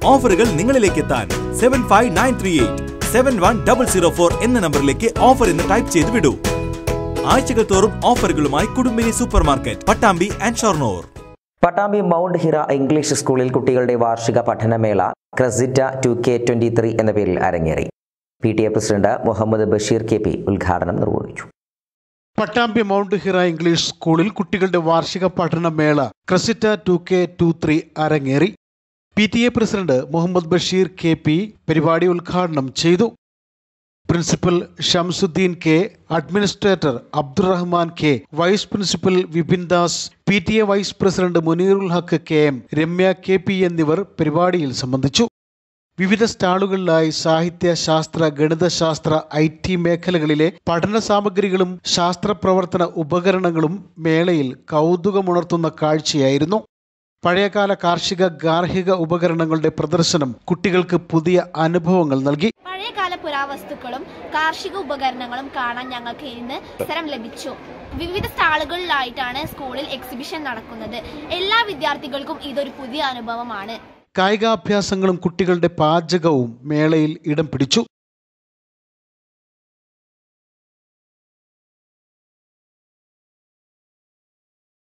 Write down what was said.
ഓഫറുകൾ നിങ്ങളിലേക്ക് എത്താൻ 75938 എന്ന നമ്പറിലേക്ക് ഓഫർ എന്ന് ടൈപ്പ് ചെയ്ത് വിടൂ. ആഴ്ചകൾ തോറും ഓഫറുകളുമായി Kudumbini supermarket, Pattambi and Shoranur. Pattambi mount Hira English സ്കൂളിൽ കുട്ടികളുടെ വാർഷിക പഠനമേള ക്രസിറ്റ 2K23 എന്ന പേരിൽ അരങ്ങേറി. PTA president Muhammad Basheer KP ഉദ്ഘാടനം നിർവഹിച്ചു. പട്ടാമ്പി മൗണ്ട് ഹിറ ഇംഗ്ലീഷ് സ്കൂളിൽ കുട്ടികളുടെ വാർഷിക പഠനമേള ക്രസിറ്റ 2K23 അരങ്ങേറി. PTA president Muhammad Basheer KP പരിപാടി ഉദ്ഘാടനം ചെയ്തു. Principal Shamsuddeen K, administrator Abdurahman K, vice principal Vipin Das, PTA vice president Muneerul Haq KM, Ramya KP എന്നിവർ പരിപാടിയിൽ സംബന്ധിച്ചു. വിവിധ സ്റ്റാളുകളിലായി സാഹിത്യ, ശാസ്ത്ര, ഗണിതശാസ്ത്ര, IT മേഖലകളിലെ പഠന സാമഗ്രികളും ശാസ്ത്ര പ്രവർത്തന ഉപകരണങ്ങളും മേളയിൽ കൗതുകമുണർത്തുന്ന കാഴ്ചയായിരുന്നു. പഴയകാല കാർഷിക ഗാർഹിക ഉപകരണങ്ങളുടെ പ്രദർശനം കുട്ടികൾക്ക് പുതിയ അനുഭവങ്ങൾ നൽകി. പഴയകാല പുരാവസ്തുക്കളും കാർഷിക ഉപകരണങ്ങളും കാണാൻ ഞങ്ങൾക്ക് ഇന്ന് അവസരം ലഭിച്ചു. വിവിധ സ്റ്റാളുകളിലായിട്ടാണ് സ്കൂളിൽ എക്സിബിഷൻ നടക്കുന്നത്. എല്ലാ വിദ്യാർത്ഥികൾക്കും ഇതൊരു പുതിയ അനുഭവമാണ്. കായികാഭ്യാസങ്ങളും കുട്ടികളുടെ പാചകവും മേളയിൽ ഇടം പിടിച്ചു.